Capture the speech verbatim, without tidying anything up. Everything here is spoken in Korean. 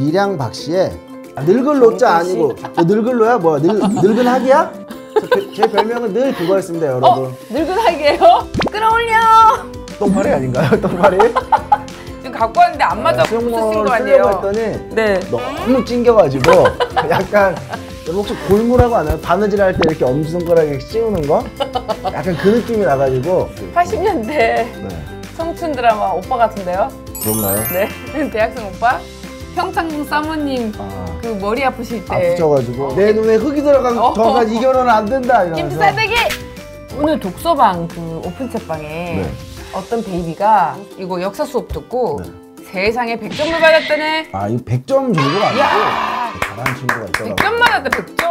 미량 박씨의 아, 늙을로자 아니고 늙을로야 뭐야? 늙, 늙은 학이야? 제, 제 별명은 늘 그거였습니다 여러분. 어? 늙은 학이에요? 끌어올려! 똥파리 아닌가요? 똥파리? 지금 갖고 왔는데 안 맞아 쓰신 거 아니에요? 쓰려고 했더니 네. 너무 찡겨가지고 약간 혹시 골무라고 안 해요? 바느질 할 때 이렇게 엄지손가락에 씌우는 거? 약간 그 느낌이 나가지고 팔십 년대 네. 청춘 드라마 오빠 같은데요? 그런가요? 네. 대학생 오빠? 평창 사모님 아. 그 머리 아프실 때 아프셔가지고 어. 내 눈에 흙이 들어간 어. 전까지 이 결혼은 안 된다 이러면서 김치 싸대기! 오늘 독서방 그 오픈 채방에 네. 어떤 베이비가 이거 역사 수업 듣고 네. 세상에 백 점을 받았다네. 아 이거 백 점 정도가 아니고 야 잘하는 친구가 있더라고요. 백 점 받았다 백 점.